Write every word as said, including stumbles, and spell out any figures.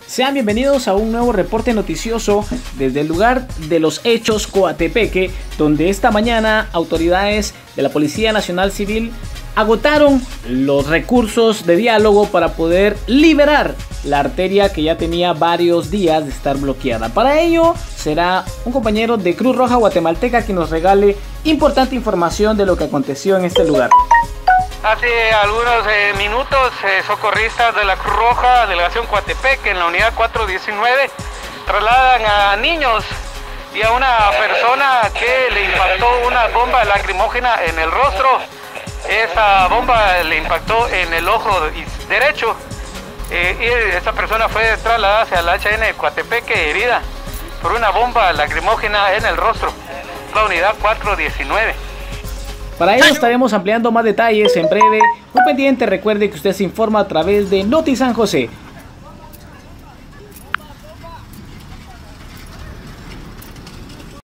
Sean bienvenidos a un nuevo reporte noticioso desde el lugar de los hechos, Coatepeque, donde esta mañana autoridades de la Policía Nacional Civil agotaron los recursos de diálogo para poder liberar la arteria que ya tenía varios días de estar bloqueada. Para ello será un compañero de Cruz Roja Guatemalteca quien nos regale importante información de lo que aconteció en este lugar. Hace algunos eh, minutos, eh, socorristas de la Cruz Roja, delegación Coatepeque, en la unidad cuatro diecinueve, trasladan a niños y a una persona que le impactó una bomba lacrimógena en el rostro. Esa bomba le impactó en el ojo derecho eh, y esa persona fue trasladada hacia el H N Coatepeque herida por una bomba lacrimógena en el rostro, la unidad cuatro diecinueve. Para ello estaremos ampliando más detalles en breve. Muy pendiente, recuerde que usted se informa a través de Noti San José.